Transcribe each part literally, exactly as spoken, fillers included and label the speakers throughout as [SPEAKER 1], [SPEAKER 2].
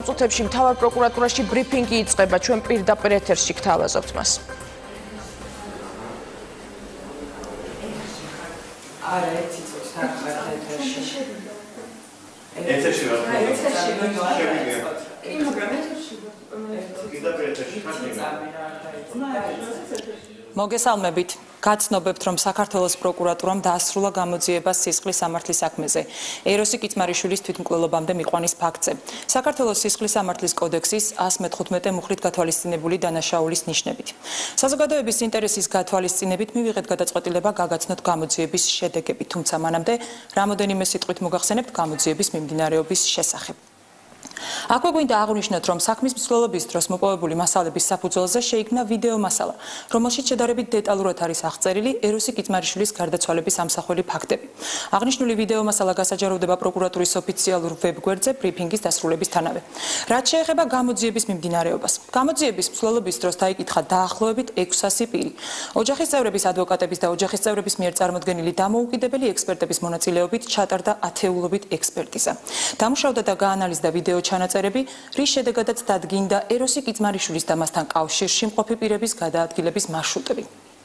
[SPEAKER 1] წუთებში მთავარ პროკურატურაში ბრიფინგი იწყება. ჩვენ პირდაპირ ეთერში გთავაზობთ მას.
[SPEAKER 2] არა, ერთი წუთი თანხმად ეთერში.
[SPEAKER 3] ეთერში ვარ.
[SPEAKER 2] ეთერში ვარ.
[SPEAKER 3] კი, მაგრამ ეთერში ვარ. პირდაპირ ეთერში
[SPEAKER 4] მოგესალმებით. გაცნობებთ, რომ საქართველოს პროკურატურამ დაასრულა გამოძიება სისხლის სამართლის საქმეზე. ეროსი კიცმარიშვილის თვითმკვლელობამდე მიყვანის ფაქტზე. საქართველოს სისხლის სამართლის კოდექსის ას მეთხუთმეტე მუხლით გათვალისწინებული დანაშაულის ნიშნებით. საზოგადოების ინტერესის გათვალისწინებით მივიღეთ გადაწყვეტილება გაგაცნოთ გამოძიების შედეგები, თუმცა მანამდე რამოდენიმე სიტყვით მოგახსენებთ გამოძიების მიმდინარეობის შესახებ. აქვე გვინდა აღვნიშნოთ, რომ საქმის მსვლელობის დროს მოპოვებული მასალების საფუძველზე შეიქმნა ვიდეო მასალა, რომელშიც შედარებით დეტალურად არის აღწერილი ეროსი კიცმარიშვილის გარდაცვალების ამსახველი ფაქტები. აღნიშნული ვიდეო მასალა გასაჯაროვდება პროკურატურის ოფიციალურ ვებგვერდზე ბრიფინგის დასრულებისთანავე. რაც შეეხება გამოძიების მიმდინარეობას. გამოძიების მსვლელობის დროს დაიკითხა დაახლოებით ექვსასი პირი. ოჯახის წევრების, ადვოკატების და ოჯახის წევრების მიერ წარმოდგენილი დამოუკიდებელი ექსპერტების მონაწილეობით ჩატარდა ათეულობით ექსპერტიზა. დამუშავდა და გაანალიზდა ვიდეო ჩანაწერები, რის შედეგადაც დადგინდა ეროსი კიცმარიშვილის და მასთან კავშირში მყოფი პირების გადაადგილების მარშრუტები.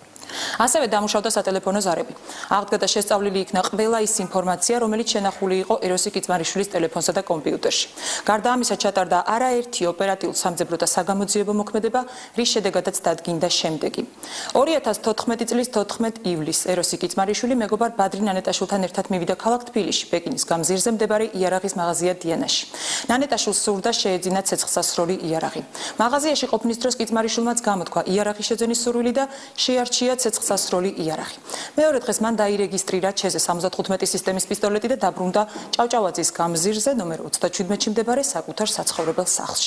[SPEAKER 4] ასევე დამუშავდა სატელეფონო ზარები. აღდგა და შესწავლილი იქნა ყველა ის ინფორმაცია, რომელიც შენახული იყო ეროსი კიცმარიშვილის ტელეფონსა და კომპიუტერში. გარდა ამისა ჩატარდა არაერთი ოპერატიულ სამძებრო და საგამოძიებო მოქმედება, რის შედეგადაც დადგინდა შემდეგი. ორი ათას თოთხმეტი წლის თოთხმეტ ივლისს ეროსი კიცმარიშვილი მეგობარ ბადრი ნანეტაშვილთან ერთად მივიდა ქალაქ თბილისში, პეკინის გამზირზე მდებარე იარაღის მაღაზია დიანაში. ნანეტაშვილს სურდა შეეძინა ცეცხლსასროლი იარაღი. მაღაზიაში ყოფნის დროს კიცმარიშვილმაც გამოთქვა იარაღის შეძენის სურვილი და შეარჩია ცეცხლსასროლი იარაღი. მეორე დღეს მან დაირეგისტრირა ჩეზე სამოცდათხუთმეტი სისტემის პისტოლეტი და დაბრუნდა ჭავჭავაძის გამზირზე ნომერ ოცდაჩვიდმეტში მდებარე საკუთარ საცხოვრებელ სახლში.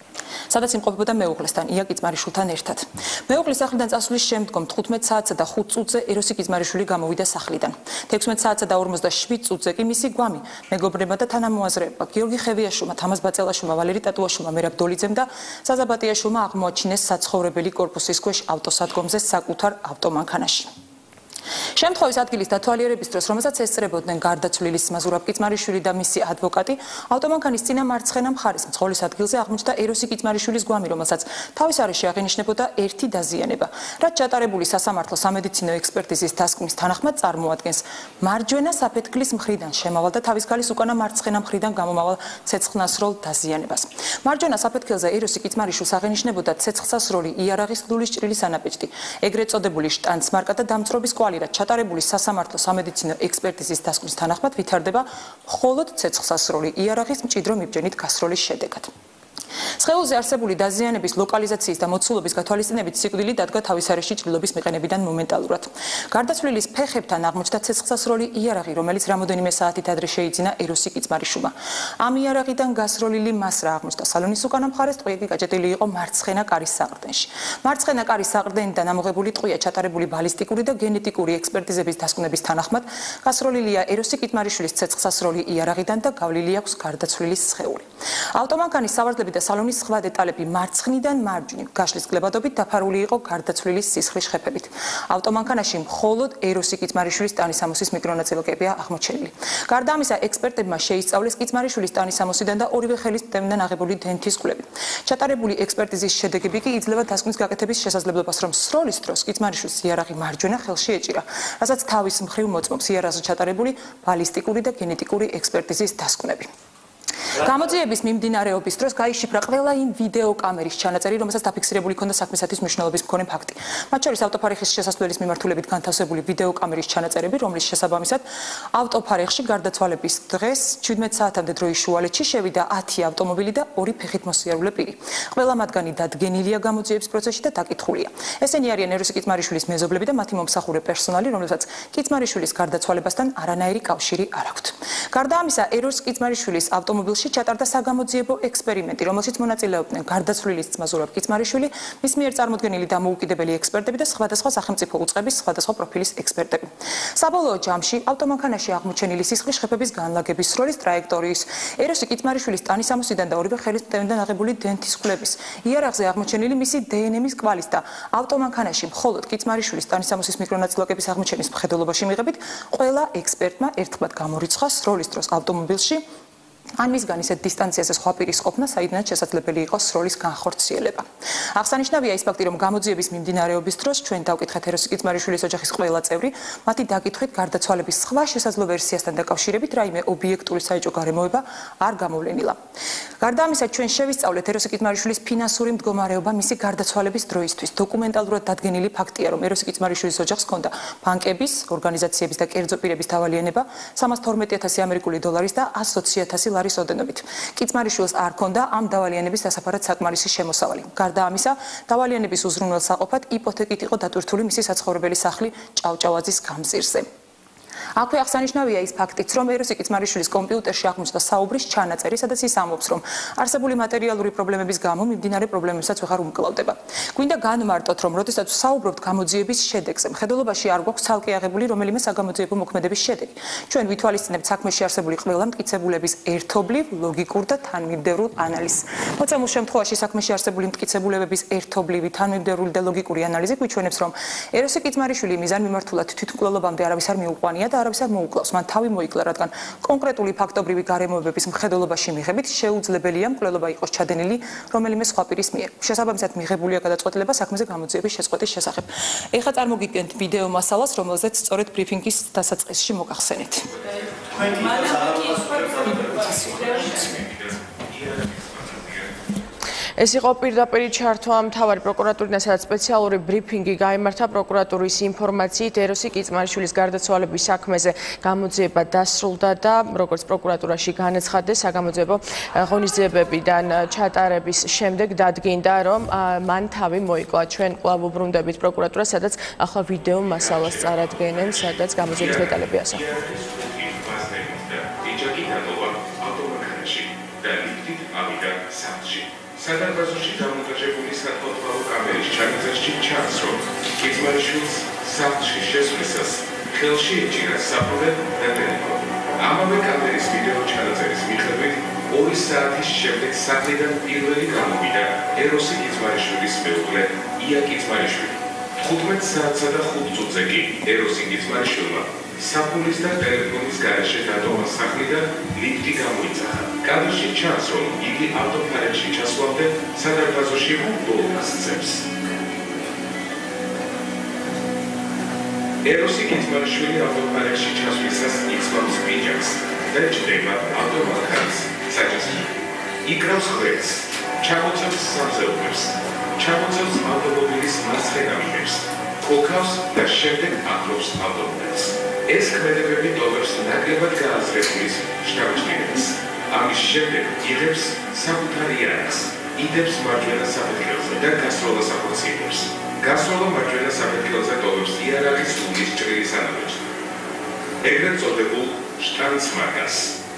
[SPEAKER 4] სადაც იმყოფებოდა მეუღლესთან, ია კიცმარიშვილთან ერთად. მეუღლის სახლიდან წასვლის შემდგომ თხუთმეტ საათსა და ხუთ წუთზე ეროსი კიცმარიშვილი გამოვიდა სახლიდან. თექვსმეტ საათსა და ორმოცდაშვიდ წუთზე კი მისი გვამი, მეგობრებმა და თანამოაზრეებმა გიორგი ხევიაშვილმა, თამაზ ბაწელაშვილმა, ვალერი ტატუაშვილმა, მერაბ დოლიძემ და საზაბატიაშვილმა აღმოაჩინეს საცხოვრებელი კორპუსის ქვეშ ავტოსადგომზე საკუთარ ავტომანქანაში. შემთხვევის ადგილის დათვალიერების დროს, რომელსაც ესწრებოდნენ გარდაცვლილის მაზურაბ კიცმარიშვილი და მისი ადვოკატი, ავტომანქანის წინა მარცხენა მხარეს მძღოლის ადგილზე აღმოჩნდა ეროსი კიცმარიშვილის გვამი, რომელსაც თავის არეში აღინიშნებოდა ერთი დაზიანება, რაც ჩატარებული სასამართლო სამედიცინო ექსპერტიზის დასკვნის თანახმად წარმოადგენს მარჯვენა საფეთქლის მხრიდან შემავალ და თავის გალის უკანა მარცხენა მხრიდან გამომავალ ცეცხლსასროლ დაზიანებას. მარჯვენა საფეთქელზე ეროსი კიცმარიშვილს აღინიშნებოდა ცეცხლსასროლი იარაღის ლულის ჭრილის ანაბეჭდი, ეგრეთ წოდებული შტანცმარკა და დამწრობის კვალი, რაც ჩატარებული სასამართლო სამედიცინო ექსპერტიზის დასკვნის თანახმად ვითარდება მხოლოდ ცეცხლსასროლი იარაღის მჭიდრო მიბჯენით გასროლის შედეგად. სხეულზე არსებული დაზიანების ლოკალიზაციის და მოცულობის გათვალისწინებით სიკვდილი დადგა თავის არეში ჭრილობის მიყენებიდან მომენტალურად. გარდაცვლილის ფეხებთან აღმოჩნდა ცეცხლსასროლი იარაღი, რომელიც რამოდენიმე საათით ადრე შეიძინა ეროსი კიცმარიშვილმა. ამ იარაღიდან გასროლილი მასრა აღმოჩნდა სალონის უკანა მხარეს, ტყვიები გაჭედილი იყო მარცხენა კარის საყრდენში. მარცხენა კარის საყრდენიდან ამოღებული ტყვია ჩატარებული ბალისტიკური და გენეტიკური ექსპერტიზების დასკვნების თანახმად გასროლილია ეროსი კიცმარიშვილის ცეცხლსასროლი იარაღიდან და გავლილი აქვს გარდაცვლილის სხეული. ავტომანქანის სავარძლები და სალონის სხვა დეტალები მარცხნიდან მარჯვნივ გაშლის კლებადობით დაფარული იყო გარდაცვლილის სისხლის შეფებით. ავტომანქანაში მხოლოდ ეროსი კიცმარიშვილის ტანისამოსის მიკრონაწილაკებია აღმოჩენილი. გარდა ამისა, ექსპერტებმა შეისწავლეს კიცმარიშვილის ტანისამოსიდან და ორივე ხელის მტევნიდან აღებული დენთის კვლევი. ჩატარებული ექსპერტიზის შედეგები კი იძლევა დასკვნის გაკეთების შესაძლებლობას, რომ სროლის დროს კიცმარიშვილს იარაღი მარჯვენა ხელში ეჭირა, რასაც თავის მხრივ მოწმობს იარაღზე ჩატარებული ბალისტიკური და გენეტიკური ექსპერტიზის დასკვნები. გამოძიების მიმდინარეობის დროს გაიშიფრა ყველა იმ ვიდეო კამერის ჩანაწერი, რომელსაც დაფიქსირებული ჰქონდა საქმისათვის მნიშვნელობის მქონე ფაქტი. მათ შორის ავტოფარეხის შესასვლელის მიმართულებით განთავსებული ვიდეო კამერის ჩანაწერები, რომლის შესაბამისად ავტოფარეხში გარდაცვალების დღეს ჩვიდმეტ საათამდე დროის შუალედში შევიდა ათი ავტომობილი და ორი ფეხით მოსიარულე პირი. ყველა მათგანი დადგენილია გამოძიების პროცესში და დაკითხულია. ესენი არიან ეროსი კიცმარიშვილის მეზობლები და მათი მომსახურე პერსონალი, რომლებსაც კიცმარიშვილის გარდაცვალებასთან არანაირი კავშირი არ აქვთ. გარდა ამისა, ეროსი კიცმარიშვილის ავტომობილში ჩატარდა საგამოძიებო ექსპერიმენტი, რომელშიც მონაწილეობდნენ გარდაცვლილის მაზურაბ კიცმარიშვილი, მის მიერ წარმოდგენილი დამოუკიდებელი ექსპერტები და სხვადასხვა სახელმწიფო უწყების სხვადასხვა პროფილის ექსპერტები. საბოლოო ჯამში ავტომანქანაში აღმოჩენილი სისხლის შეფების განლაგების სროლის ტრაექტორიის, ეროსი კიცმარიშვილის ტანისამოსიდან და ორივე ხელის მტევნიდან აღებული დენთის კვლევის, იარაღზე აღმოჩენილი მისი დნმ-ის კვალის და ავტომანქანაში მხოლოდ კიცმარიშვილის ტანისამოსის მიკრონაწილაკების აღმოჩენის მხედველობაში მიღებით, ყველა ექსპერტმა ერთხმად გამორიცხა სროლის დროს ავტომობილში ან მისგან ისეთ დისტანციაზე სხვა პირის ყოფნა, საიდანაც შესაძლებელი იყოს სროლის განხორციელება. აღსანიშნავია ის ფაქტი, რომ გამოძიების მიმდინარეობის დროს ჩვენ დავკითხეთ ეროსი კიცმარიშვილის ოჯახის ყველა წევრი, მათი დაკითხვით გარდაცვალების სხვა შესაძლო ვერსიასთან დაკავშირებით რაიმე ობიექტური საეჭვო გარემოება არ გამოვლენილა. გარდა ამისა, ჩვენ შევისწავლეთ ეროსი კიცმარიშვილის ფინანსური მდგომარეობა მისი გარდაცვალების დროისთვის. დოკუმენტალურად დადგენილი ფაქტია, რომ ეროსი კიცმარიშვილის ოჯახს ჰქონდა ბანკების, ორგანიზაციების და კერძო პირების დავალიანება სამას თორმეტი ათასი ამერიკული დოლარის და ას ოცი ათასი ლარის ოდენობით. კიცმარიშვილს არ ჰქონდა ამ დავალიანების დასაფარად საკმარისი შემოსავალი. გარდა ამისა, დავალიანების უზრუნველ საყოფად იპოთეკით იყო დატვირთული მისი საცხოვრებელი სახლი ჭავჭავაძის გამზირზე. აქვე აღსანიშნავია ის ფაქტიც, რომ ეროსი კიცმარიშვილის კომპიუტერში აღმოჩნდა საუბრის ჩანაწერი, სადაც ის ამბობს, რომ არსებული მატერიალური პრობლემების გამო მიმდინარე პრობლემებსაც ვეღარ უმკლავდება. გვინდა განმარტოთ, რომ როდესაც საუბრობთ გამოძიების შედეგზე, მხედველობაში არ გვაქვს ცალკე აღებული რომელიმე საგამოძიებო მოქმედების შედეგი. ჩვენ ვითვალისწინებთ საქმეში არსებული ყველა მტკიცებულების ერთობლივ, ლოგიკურ და თანმიმდევრულ ანალიზს. მოცემულ შემთხვევაში საქმეში არსებული მტკიცებულებების ერთობლივი, თანმიმდევრული და ლოგიკური ანალიზი გვიჩვენებს, რომ ეროსი კიცმარიშვილი მიზანმიმართულად თვითმკვლელობამდე არავის არ მიუყვანია და არავის არ მოუკლავს. მან თავი მოიკლა, რადგან კონკრეტული ფაქტობრივი გარემოებების მხედველობაში მიღებით შეუძლებელია მკვლელობა იყოს ჩადენილი რომელიმე სხვა პირის მიერ. შესაბამისად მიღებულია გადაწყვეტილება საქმეზე გამოძიების შეწყვეტის შესახებ. ეხლა წარმოგიდგენთ ვიდეო მასალას, რომელზეც სწორედ ბრიფინგის დასაწყისში მოგახსენეთ.
[SPEAKER 1] ეს იყო პირდაპირ ჩართვა მთავარი პროკურატურიდან, სადაც სპეციალური ბრიფინგი გაიმართა პროკურატურის ინფორმაციით ეროსი კიცმარიშვილის გარდაცვალების საქმეზე გამოძიება დასრულდა და როგორც პროკურატურაში განაცხადეს, საგამოძიებო ღონისძიებებიდან ჩატარების შემდეგ დადგინდა, რომ მან თავი მოიკლა. ჩვენ კვლავ უბრუნდებით პროკურატურას, სადაც ახლა ვიდეო მასალას წარადგენენ, სადაც გამოძიების დეტალები ასახულია.
[SPEAKER 5] სადარბაზოში დამონტაჟებული სათვალთვალო კამერის ჩანაწერში ჩანს, რომ კიცმარიშვილს სახლში შესვლისას ხელში ეჭირა საფრთხე და ტელეფონი. ამავე კამერის ვიდეო ჩანაწერის მიხედვით ორი საათის შემდეგ სახლიდან პირველი გამოვიდა ეროსი კიცმარიშვილის მეუღლე ია კიცმარიშვილი. თხუთმეტ საათსა და ხუთ წუთზე კი ეროსი კიცმარიშვილმა საფულის და ტელეფონის გარეშე დატოვა სახლიდან ლიფტი გამოიძახა. კადრში ჩანს, რომ იგი ავტოფარებში ჩასვლამდე სადარბაზოში ბოლოს ძებს. ეროსი კიცმარიშვილი ავტოფარებში ჩასვლისას იცავს პიჯაკს და ჭრება ავტომანქანის საჯასში. იკრავს ხვერს, ჩამოწევს სამზეულებს, ჩამოწევს ავტომობილის მარცხენა მინებს, კოქავს და შემდეგ ახლობს ავტომობილს. ეს ქმედებები ტოვებს ნაკლებად გააზრებულის შთაბეჭდილებას. ამის შემდეგ იღებს საკუთარ იარაღს, იდებს მარჯვენა საფეთქელზე და გასროლას ახორციელებს. გასროლა მარჯვენა საფეთქელზე ტოვებს იარაღის უგის ჭრილის ანაბეჭდად. ეგრეთ წოდებულ შტანცმარგას.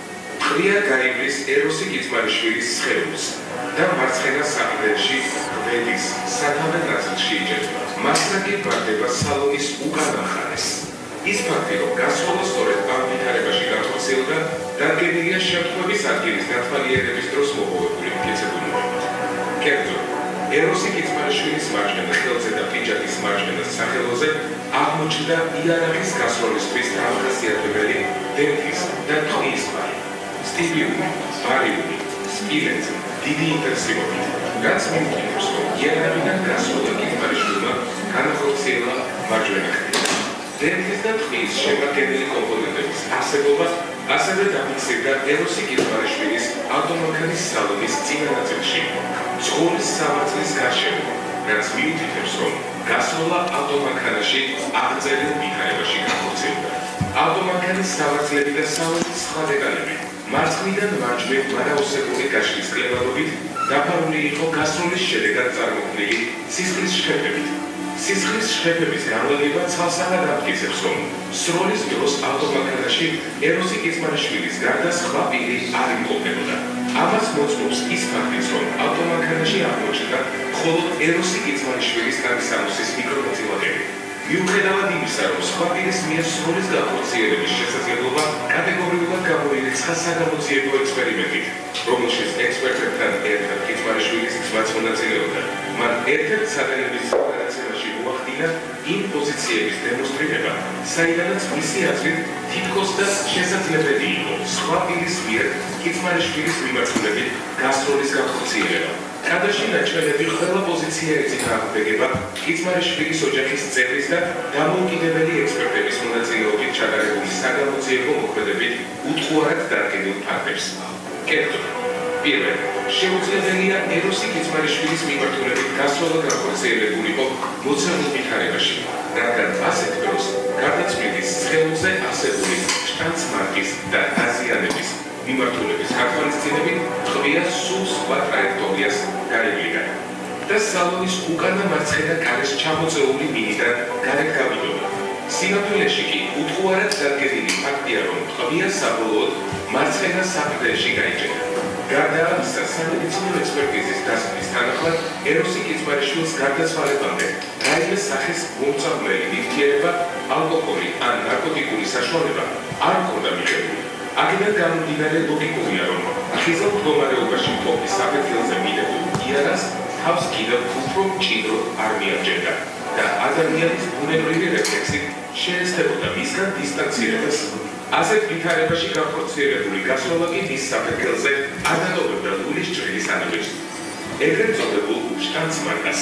[SPEAKER 5] ყრია გაივლის ეროსი კიცმარიშვილის სხეულს და მარცხენა საფრთხეში ღვედის სათავე ნაწილში იჭერება. მასთან კი ბარდება სალონის უკანა მხარეს. ის ფაქტი, რომ გასროლა სწორედ ამ ვითარებაში განხორციელდა, დადგენილია შემთხვევის ადგილის დათვალიერების დროს მოპოვებული მტკიცებულებებით. კერძოდ, ეროსი კიცმარიშვილის მარჯვენა ხელზე და პიჯაკის მარჯვენა სახელოზე აღმოჩნდა იარაღის გასროლისთვის დამახასიათებელი დენთის და ტყის ბარი, სტიბიუმი, ბარიუმი, სპილენძი, დიდი ინტენსივობით, რაც მიმდინარეობს, რომ იარაღიდან გასროლა კიცმარიშვილმა განახორციელა მარჯვენა ხელით. დენთის და ტყის შემადგენელი კომპონენტების არსებობა ასევე დაფიქსირდა ეროსი კიცმარიშვილის ავტომანქანის სალონის წინა ნაწილში, ცხოვრის სამართლის გარშემო, რაც მიუთითებს, რომ გასროლა ავტომანქანაში აღწერილ ვითარებაში განხორციელდა. ავტომანქანის სამართლები და სალონის სხვა დეტალები მარცხნიდან მარჯვნივ მანაოსებული გაშლის კლებალობით დაფარული იყო გასროლის შედეგად წარმოქმნილი სისხლის შხებებით. სისხლის შხებების განლაგება ცალსახად ამტკიცებს, რომ სროლის დროს ავტომანქანაში ეროსი კიცმარიშვილის გარდა სხვა პირი არ იმყოფებოდა. ამას მოწმობს ის ფაქტიც, რომ ავტომანქანაში აღმოჩნდა მხოლოდ ეროსი კიცმარიშვილის ტანისამოსის მიკრომოწილაკები. მიუხედავად იმისა, რომ სხვა პირის მიერ სროლის განხორციელების შესაძლებლობა კატეგორიულად გამოირიცხა საგამოძიებო ექსპერიმენტით, რომელშიც ექსპერტებთან ერთად კიცმარიშვილის ძმაც მონაწილეობდა. მან ერთ-ერთ სატელევიზიო გადაცემაში მოახდინა იმ პოზიციების დემონსტრირება, საიდანაც მისი აზრით თითო ითქოს და შესაძლებელი იყო სხვა პირის მიერ კიცმარიშვილის მიმართულებით გასროლის განხორციელება. კადრში ნაჩვენები ყველა პოზიცია ეწინააღმდეგება კიცმარიშვილის ოჯახის წევრის და დამოუკიდებელი ექსპერტების მონაწილეობით ჩატარებული საგამოძიებო მოქმედებით უთხოვარად დადგენილ ფაქტებს. კერძოდ, პირველ, შეუძლებელია ეროსი კიცმარიშვილის მიმართულებით გასროლა განხორციელებულიყო მოცემულ ვითარებაში, რადგან ასეთ დროს გარდაცვლილის სხეულზე არსებული შტანცმარკის და დაზიანების მიმართულების გათვალისწინებით ტყვია სულ სხვა ტრაექტორიას გაევლიდა და სალონის უკანა მარცხენა კარის ჩამოწეული მინიდან გარეთ გავიდოდა. სინამდვილეში კი უთხოვარად დადგენილი ფაქტია, რომ ტყვია საბოლოოდ მარცხენა საფრთხეში გაიჭრა. გარდა ამისა, სამედიცინო ექსპერტიზის დასკვნის თანახმად, ეროსი კიცმარიშვილის გარდაცვალებამდე რაიმე სახის მომწამვლელი ნივთიერება, ალკოჰოლი ან ნარკოტიკული საშუალება არ ჰქონდა მიღებული. აქედან გამომდინარე ლოგიკურია, რომ ხიზელ მდგომარეობაში მყოფი საფრთხეზე მიდებულ იარას თავს კიდევ უფრო მჭიდროდ არ მიაჩნდა და ადამიანის ბუნებრივი რეფლექსით შეეცდებოდა მისგან დისტანცირებას. ასეთ ვითარებაში განხორციელებული გასროლა კი მის საფრთხეზე არ დადობებდა ლულის ჭრილის ანაბეჭდს, ეგრეთ წოდებულ შტანცმარკას.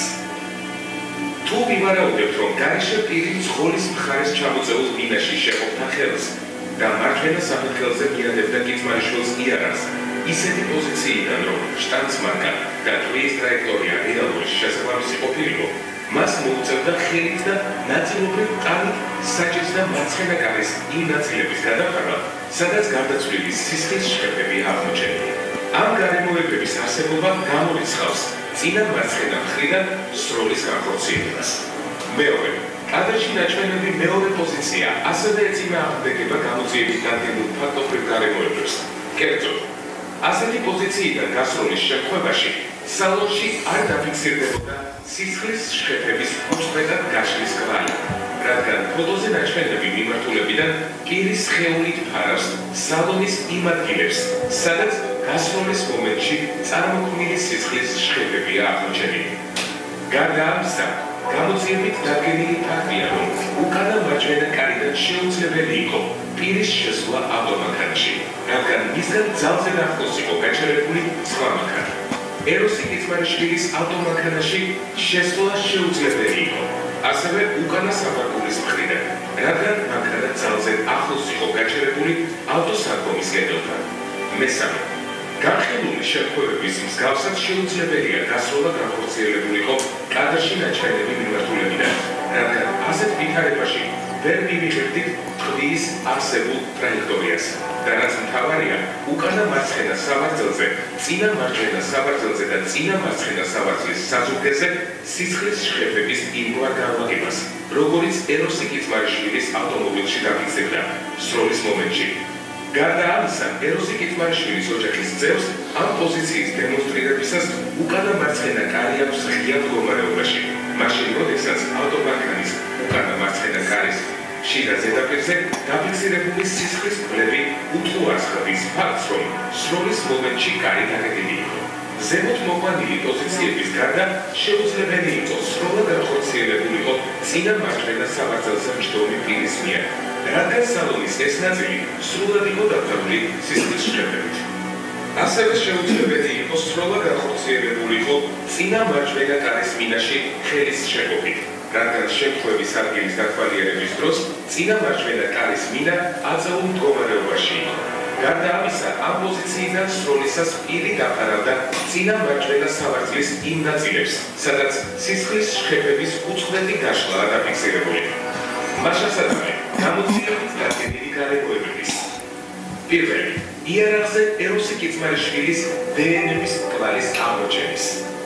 [SPEAKER 5] თუ ვივარაუდებთ, რომ გარეშე პირი მძღოლის მხარეს ჩამოწეულ მინაში შეყოფდა ხელს და მარჯვენა საფრთხეზე მიადებდა კიცმარიშვილს იარას, ისეთი პოზიციიდან, რომ შტანცმარკა და ტყვიის ტრაექტორია რეალური შესაბამისი ყოფილიყო, მას მოუწევდა ხელით და ნაწილობრივ კალით საჭის და მარცხენა კარის იმ ნაწილების გადაფარვა, სადაც გარდაცვლილის სისხლის შხებები აღმოჩენილია. ამ გარემოებების არსებობა გამორიცხავს წინა მარცხენა მხრიდან სროლის განხორციელებას. მეორე, კადრში ნაჩვენები მეორე პოზიცია ასევე ეწინააღმდეგება გამოძიებით დადგენილ ფაქტობრივ გარემოებებს. კერძოდ, ასეთი პოზიციიდან გასროლის შემთხვევაში სალონში არ დაფიქსირდებოდა სისხლის შხეთების უწყვეტად გაშლის კვალი, რადგან ფოტოზე ნაჩვენები მიმართულებიდან პირის სხეულით ფარავს სალონის იმ ადგილებს, სადაც გასროლის მომენტში წარმოქმნილი სისხლის შხეთებია აღმოჩენილი. გარდა ამისა, გამოძიებით დადგენილი ფაქტია, რომ უკანა მარჯვენა კარიდან შეუძლებელი იყო პირის შესვლა ავტომანქანაში, რადგან მისგან ძალზე ახლოს იყო გაჩერებული სხვა მანქანა. ეროსი კიცმარიშვილის ავტომანქანაში შესვლა შეუძლებელი იყო, ასევე უკანა საბარგულის მხრიდან, რადგან მანქანა ძალზე ახლოს იყო გაჩერებული ავტოსადგომის კედელთან. მესამე, განხილული შემთხვევების მსგავსად შეუძლებელია გასროლა განხორციელებულიყო კადრში ნაჩვენები მიმართულებიდან, რადგან ასეთ ვითარებაში ვერ მივიღებდით ტყვიის არსებულ ტრაექტორიას და რაც მთავარია, უკანა მარცხენა საბარძელზე, წინა მარჯვენა საბარძელზე და წინა მარცხენა საბარძლის საზურგეზე სისხლის შხებების იმგვარ განლაგებას, როგორიც ეროსი კიცმარიშვილის ავტომობილში დაფიქსირდა სროლის მომენტში. გარდა ამისა, ეროსი კიცმარიშვილის ოჯახის წევრს ამ პოზიციის დემონსტრირებისას უკანა მარცხენა კარი აქვს ღია მდგომარეობაში, მაშინ როდესაც ავტომანქანის უკანა მარცხენა კარის შიდა ზედაპირზე დაფიქსირებული სისხლის კვლევი უთხოვარს ხდის ფაქტს, რომ სროლის მომენტში კარი დაკეტილი იყო. ზემოთ მოყვანილი პოზიციების გარდა შეუძლებელი იყო სროლა განხორციელებულიყო წინა მარჯვენა საბარძელზე მჯდომი პირის მიერ, რადგან სალონის ეს ნაწილი სრულად იყო დაფარული სისხლის შხებებით. ასევე შეუძლებელი იყო სროლა განხორციელებულიყო წინა მარჯვენა კარის მინაში ხელის შეყოფით, რადგან შემთხვევის ადგილის დათვალიერების დროს წინა მარჯვენა კარის მინა აწეულ მდგომარეობაში იყო. გარდა ამისა, ამ პოზიციიდან სროლისას პირი დაფარავდა წინა მარჯვენა საბარძლის იმ ნაწილებს, სადაც სისხლის შხებების უწყვეტი გაშლა დაფიქსირებული. მაშასადამე, გამოძიებით დადგენილი გარემოებების. პირველი, იარაღზე ეროსი კიცმარიშვილის დნმ-ის კვალის აღმოჩენის.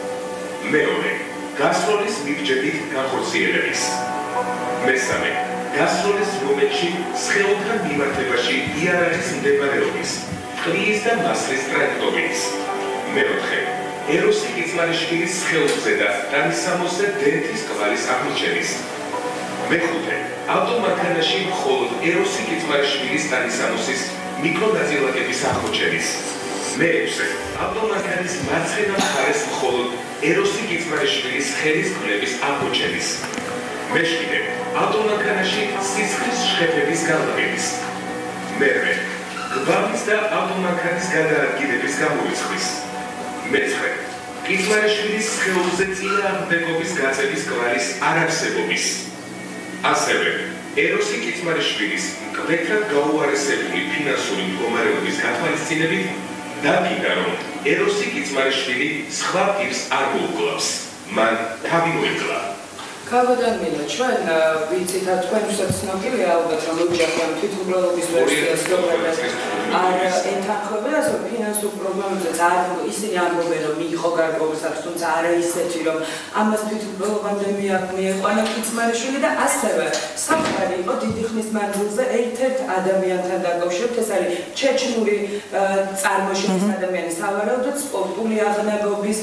[SPEAKER 5] მეორე, გასროლის მიბჯებით განხორციელების. მესამე, გასროლის მომენტში სხეულთან მიმართებაში იარაღის მდებარეობის, ტყვიის და მასლის ტრაექტორიის. მეოთხე, ეროსი კიცმარიშვილის სხეულზე და ტანისამოსზე დენთის კვალის აღმოჩენის. მეხუთე, ავტომანქანაში მხოლოდ ეროსი კიცმარიშვილის ტანისამოსის მიკრონაწილაკების აღმოჩენის. მეექვსე, ავტომანქანის მარცხენა მხარეს მხოლოდ ეროსი კიცმარიშვილის ხელის კვლევის აღმოჩენის. მეშვიდე, ავტომანქანაში სისხლის შხებების განლაგების. მერვე გვამის და ავტომანქანის გადაადგილების გამოიცხვის. მეცხრე კიცმარიშვილის სხეულზე წინააღმდეგობის გაწევის კვალის არარსებობის. ასევე ეროსი კიცმარიშვილის მკვეთრად გაუარესებული ფინანსური მდგომარეობის გათვალისწინებით დაგინდა, რომ ეროსი კიცმარიშვილი სხვა პირს არ მოუკლავს. მან თავი მოიკლა.
[SPEAKER 2] Ქავადანილა, ჩვენ ვიცით, თქვენთვისაც ცნობილია ალბათ, რომ ოჯახიან თვითმკვლელობის ვერსიას რომლებიც არ ეთანხმებოდა, რომ ფინანსურ პრობლემებზეც არ ისინი ამბობენ, რომ მიიღო გარკვეულსაც, თუმცა არა ისეთი, რომ ამას თვითმკვლელობამდე მieყვანა კიცმარიშვილი და ასევე საფარი იყო დიდი ხნის მანძილზე ერთ-ერთ ადამიანთან დაკავშირებით, ეს არის ჩეჩნური წარმოშობის ადამიანი, სავარაუდოდ სპორტული აღნაგობის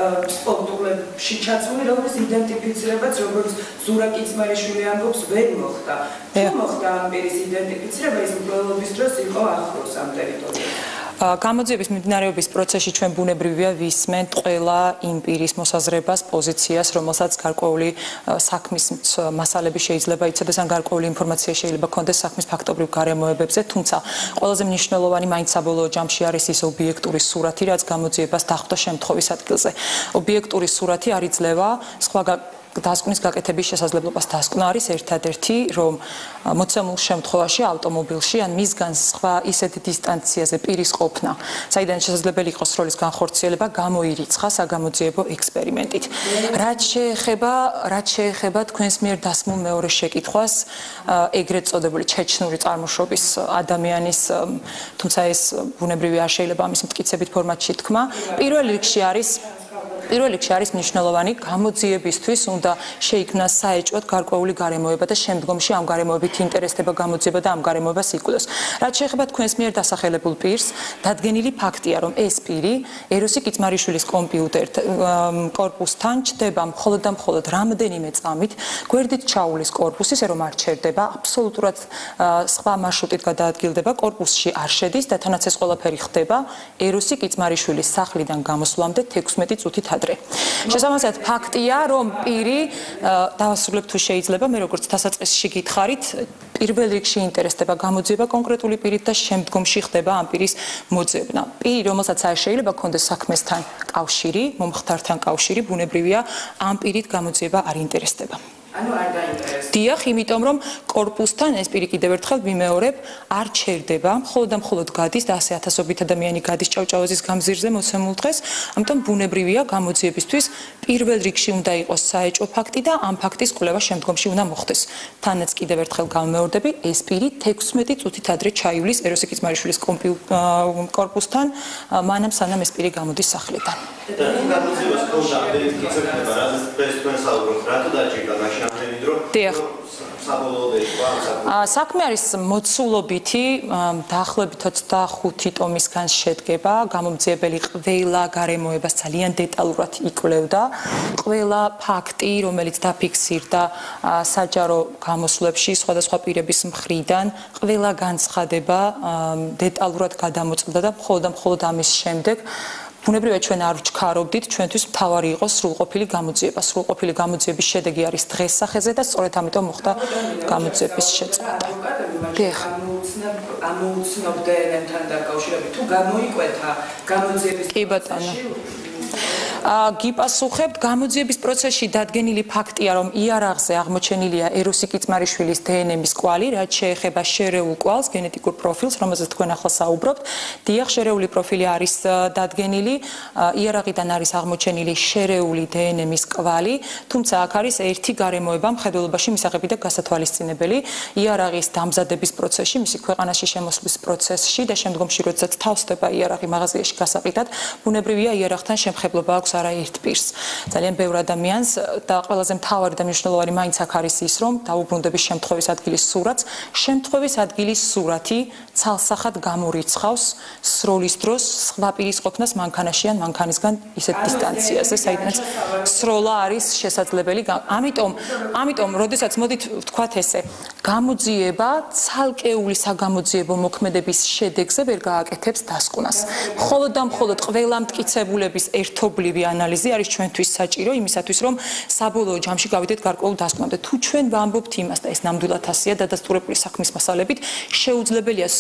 [SPEAKER 2] სპორტულებში ჩაცმული, რომლის იდენტიფიცირებაც როგორც ზურა კიცმარიშვილი ამბობს, ვერ მოხდა. თუ მოხდა ამ პირის იდენტიფიცირება, ის მკვლელობის დროს იყო ახლოს ამ ტერიტორიაზე.
[SPEAKER 4] გამოძიების მიმდინარეობის პროცესში ჩვენ ბუნებრივია ვისმენთ ყველა იმ პირის მოსაზრებას, პოზიციას, რომელსაც გარკვეული საქმის მასალები შეიძლება იცოდეს, ან გარკვეული ინფორმაცია შეიძლება ქონდეს საქმის ფაქტობრივ გარემოებებზე, თუმცა ყველაზე მნიშვნელოვანი მაინც საბოლოო ჯამში არის ის ობიექტური სურათი, რაც გამოძიებას დახვდა შემთხვევის ადგილზე. ობიექტური სურათი არ იძლევა სხვა დასკვნის გაკეთების შესაძლებლობას. დასკვნა არის ერთადერთი, რომ მოცემულ შემთხვევაში ავტომობილში ან მისგან სხვა ისეთ დისტანციაზე პირის ყოფნა, საიდან შესაძლებელი იყოს სროლის განხორციელება, გამოირიცხა საგამოძიებო ექსპერიმენტით. რაც შეეხება, რაც შეეხება თქვენს მიერ დასმულ მეორე შეკითხვას, ეგრეთ წოდებული ჩეჩნური წარმოშობის ადამიანის, თუმცა ეს ბუნებრივი არ შეიძლება ამის მტკიცებით ფორმატში თქვა, პირველ რიგში არის პირველ რიგში არის მნიშვნელოვანი გამოძიებისთვის უნდა შეიქმნას საეჭვოდ გარკვეული გარემოება და შემდგომში ამ გარემოებით ინტერესდება გამოძიება და ამ გარემოებას იკვლევს. რაც შეეხება თქვენს მიერ დასახელებულ პირს, დადგენილი ფაქტია, რომ ეს პირი ეროსი კიცმარიშვილის კომპიუტერ კორპუსთან ჩდება მხოლოდ და მხოლოდ რამდენიმე წამით გვერდით ჩაულის კორპუსი, ისე რომ არ ჩერდება, აბსოლუტურად სხვა მარშრუტით გადაადგილდება, კორპუსში არ შედის და თანაც ეს ყველაფერი ხდება ეროსი კიცმარიშვილის სახლიდან გამოსვლამდე თექვსმეტი წუთით ადრე. შესაბამისად ფაქტია, რომ პირი დავასრულებ თუ შეიძლება, მე როგორც დასაწყისში გითხარით, პირველ რიგში ინტერესდება გამოძიება კონკრეტული პირით და შემდგომში ხდება ამ პირის მოძებნა. პირი, რომელსაც არ შეიძლება ქონდეს საქმესთან კავშირი, მომხდართან კავშირი, ბუნებრივია, ამ პირით გამოძიება არ ინტერესდება.
[SPEAKER 2] ანუ არ დაინტერესდება.
[SPEAKER 4] დიახ, იმიტომ რომ კორპუსთან ეს პირი კიდევ ერთხელ ვიმეორებ, არ ჩერდება, მხოლოდ და მხოლოდ გადის და ასე ათასობით ადამიანი გადის ჭავჭავაზის გამზირზე მოცემულ დღეს, ამიტომ ბუნებრივია გამოძიებისთვის პირველ რიგში უნდა იყოს საეჭვო ფაქტი და ამ ფაქტის კვლევა შემდგომში უნდა მოხდეს. თანაც კიდევ ერთხელ გამეორდები, ეს პირი თექვსმეტი წუთით ადრე ჩაივლის ეროსი კიცმარიშვილის კორპუსთან, მანამ სანამ ეს პირი გამოდის სახლიდან.
[SPEAKER 3] და გამოძიებას ხონდა ამდენი კიცებდება, რაზეც თქვენ საუბრობთ, რატო დაჭირდა მაშინ ამდენი დრო?
[SPEAKER 4] დიახ.
[SPEAKER 3] საბოლოოდ იყო ამ საქმე.
[SPEAKER 4] საქმე არის მოცულობითი, დაახლოებით ოცდახუთი ტომისგან შედგება, გამომძიებელი ყველა გარემოებას ძალიან დეტალურად იკვლევდა, ყველა ფაქტი, რომელიც დაფიქსირდა საჯარო გამოსვლებში სხვადასხვა პირების მხრიდან, ყველა განცხადება დეტალურად გადამოწმდა და მხოლოდ და მხოლოდ ამის შემდეგ ბუნებრივია ჩვენ არ ვჩქარობდით, ჩვენთვის მთავარი იყო სრულყოფილი გამოძიება. სრულყოფილი გამოძიების შედეგი არის დღეს სახეზე და სწორედ ამიტომ მოხდა გამოძიების შეწყვეტა. დიახ.
[SPEAKER 2] ამოუცნობდნენ თან დაკავშირებით თუ გამოიკვეთა გამოძიების
[SPEAKER 4] კი ბატონო. გიპასუხებთ, გამოძიების პროცესში დადგენილი ფაქტია, რომ იარაღზე აღმოჩენილია ეროსი კიცმარიშვილის დნმ-ის კვალი, რაც შეეხება შერეულ კვალს, გენეტიკურ პროფილს, რომელზეც თქვენ ახლა საუბრობთ. დიახ, შერეული პროფილი არის დადგენილი, იარაღიდან არის აღმოჩენილი შერეული დნმ-ის კვალი, თუმცა აქ არის ერთი გარემოება მხედველობაში მისაღები და გასათვალისწინებელი. იარაღის დამზადების პროცესში, მისი ქვეყანაში შემოსვლის პროცესში და შემდგომში, როდესაც თავსდება იარაღი მაღაზიაში გასაყიდად, ბუნებრივია იარაღთან შემხებლობა აქვს არაერთ პირს. ძალიან ბევრ ადამიანს და ყველაზე მთავარი და მნიშვნელოვანი მაინც აქ არის ის, რომ დაუბრუნდების შემთხვევის ადგილის სურათს, შემთხვევის ადგილის სურათი ცალსახად გამორიცხავს სროლის დროს სხვა პირის ყოფნას მანქანაში ან მანქანისგან ისეთ დისტანციაზე, საიდანაც სროლა არის შესაძლებელი. ამიტომ, ამიტომ, როდესაც მოდით ვთქვათ ესე, გამოძიება ცალკეული საგამოძიებო მოქმედების შედეგზე ვერ გააკეთებს დასკვნას. მხოლოდ და მხოლოდ ყველა მტკიცებულების ერთობლივი ანალიზი არის ჩვენთვის საჭირო იმისათვის, რომ საბოლოო ჯამში გავიდეთ გარკვეულ დასკვნამდე. თუ ჩვენ ვამბობთ იმას და ეს ნამდვილად ასია დადასტურებული საქმის მასალებით, შეუძლებელია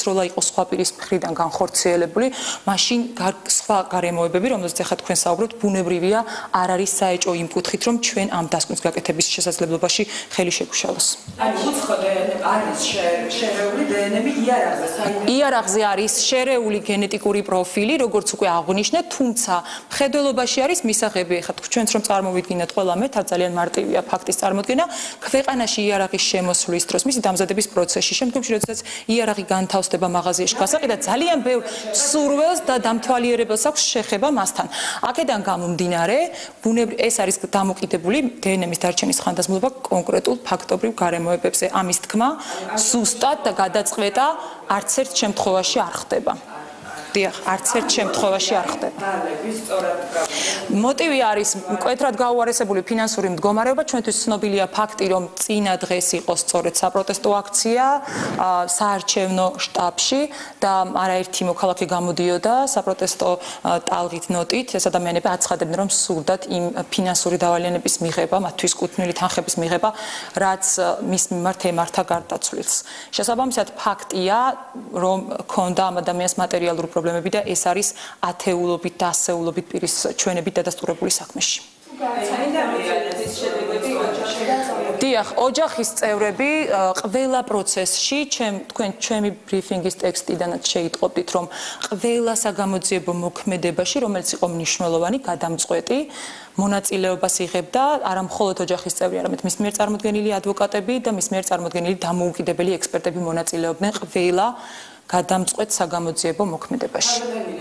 [SPEAKER 4] სროლა იყოს სხვა პირის მხრიდან განხორციელებული, მაშინ სხვა გარემოებები, რომელზეც ახლა თქვენ საუბრობთ, ბუნებრივია, არ არის საეჭვო იმ კუთხით, რომ ჩვენ ამ დასკვნის გაკეთების შესაძლებლობაში ხელი შეგვიშალოს.
[SPEAKER 2] ანუ უცხო დნმ არის შერეული დნმ იარაღზე, საერთოდ
[SPEAKER 4] იარაღზე არის შერეული გენეტიკური პროფილი, როგორც უკვე აღვნიშნეთ, თუმცა მხედველობაში არის მისაღები, ახლა ჩვენც რომ წარმოვიდგინეთ ყველა მე, თარ ძალიან მარტივია ფაქტის წარმოდგენა, ქვეყანაში იარაღის შემოსვლის დროს, მისი დამზადების პროცესში, შემდგომში როდესაც იარაღი განთავსდება მაღაზიაში გასაყიდად, ძალიან ბევრ სურველს და დამთვალიერებელს აქვს შეხება მასთან. აქედან გამომდინარე, ბუნებრივ ეს არის დამოკიდებული დნმ-ის დარჩენის ხანდაზმულობა კონკრეტულ ფაქტობრივ გარემოებებზე. ამის თქმა ზუსტად და გადაწყვეტა არც ერთ შემთხვევაში არ ხდება. დიახ, არც ერთ შემთხვევაში არ ხდება. მოტივი არის მკვეთრად გაუარესებული ფინანსური მდგომარეობა. ჩვენთვის ცნობილია ფაქტი, რომ წინა დღეს იყო სწორედ საპროტესტო აქცია საარჩევნო შტაბში და არაერთი მოქალაქე გამოდიოდა საპროტესტო ტალღით ნოტით. ეს ადამიანები აცხადებდნენ, რომ სურდათ იმ ფინანსური დავალიანების მიღება, მათთვის კუთვნილი თანხების მიღება, რაც მის მიმართ ემართა გარდაცვლილს. შესაბამისად, ფაქტია, რომ ქონდა ამ ადამიანს მატერიალური პრობლემები და ეს არის ათეულობით და ასეულობით პირის ჩვენებით დადასტურებული საქმეში. დიახ, ოჯახის წევრები ყველა პროცესში, ჩემ თქვენ ჩემი ბრიფინგის ტექსტიდანაც შეიტყობდით, რომ ყველა საგამოძიებო მოქმედებაში, რომელიც იყო მნიშვნელოვანი, გადამწყვეტი მონაწილეობას იღებდა არა მხოლოდ ოჯახის წევრი, არამედ მის მიერ წარმოდგენილი ადვოკატები და მის მიერ წარმოდგენილი დამოუკიდებელი ექსპერტები მონაწილეობდნენ ყველა გადამწყვეტ საგამოძიებო მოქმედებაში.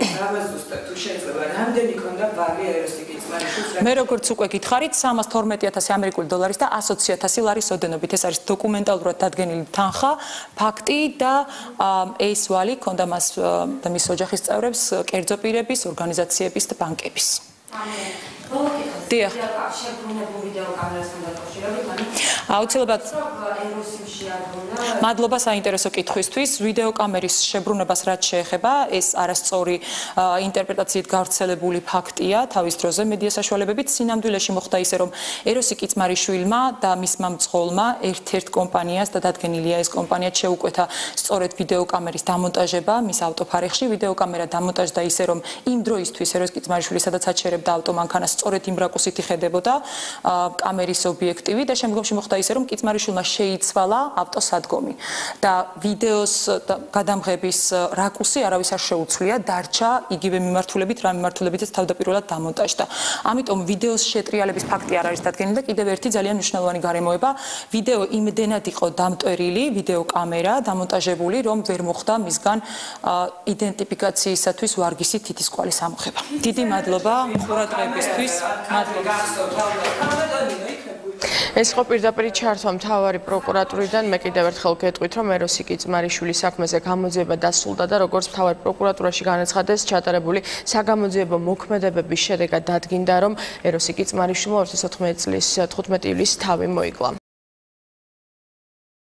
[SPEAKER 4] მე როგორც უკვე გითხარით, სამას თორმეტი ათასი ამერიკული დოლარის და ასოცი ათასი ლარის ოდენობით. ეს არის დოკუმენტალურად დადგენილი თანხა, ფაქტი და ეს ვალი ქონდა მას და მის ოჯახის წევრებს კერძო პირების, ორგანიზაციების და ბანკების. დიახ. აუცილებლად მადლობა საინტერესო კითხვისთვის. ვიდეო კამერის შებრუნებას რაც შეეხება, ეს არასწორი ინტერპრეტაციით გავრცელებული ფაქტია თავის დროზე მედია საშუალებებით. სინამდვილეში მოხდა ისე, რომ ეროსი კიცმარიშვილმა და მისმა მძღოლმა ერთ-ერთ კომპანიას და დადგენილია ეს კომპანია შეუკვეთა სწორედ ვიდეო კამერის დამონტაჟება მის ავტოფარეხში. ვიდეო კამერა დამონტაჟდა ისე, რომ იმ დროისთვის ეროსი კიცმარიშვილი სადაც აჩერებდა ავტომანქანას სწორედ იმ რაკუსით იხედებოდა კამერის ობიექტივი და შემდგომში მოხდა ისე, რომ კიცმარიშვილმა შეიცვალა ავტოსადგომი და ვიდეოს გადამღების რაკუსი არავის არ შეუცვლია, დარჩა იგივე მიმართულებით, რა მიმართულებითაც თავდაპირველად დამონტაჟდა. ამიტომ ვიდეოს შეტრიალების ფაქტი არ არის დადგენილი და კიდევ ერთი ძალიან მნიშვნელოვანი გარემოება, ვიდეო იმდენად იყო დამტვერილი, ვიდეო კამერა დამონტაჟებული, რომ ვერ მოხდა მისგან იდენტიფიკაციისათვის ვარგისი თითისკვალის ამოღება. დიდი მადლობა ყურადღებისთვის. მადლობა.
[SPEAKER 1] ეს იყო პირდაპირ ჩართვა მთავარი პროკურატურიდან. მე კიდევ ერთხელ გეტყვით, რომ ეროსი კიცმარიშვილის საქმეზე გამოძიება დასრულდა და როგორც მთავარ პროკურატურაში განაცხადეს, ჩატარებული საგამოძიებო მოქმედებების შედეგად დადგინდა, რომ ეროსი კიცმარიშვილმა ორი ათას ოთხმეტი წლის თხუთმეტი ივლისს თავი მოიკლა.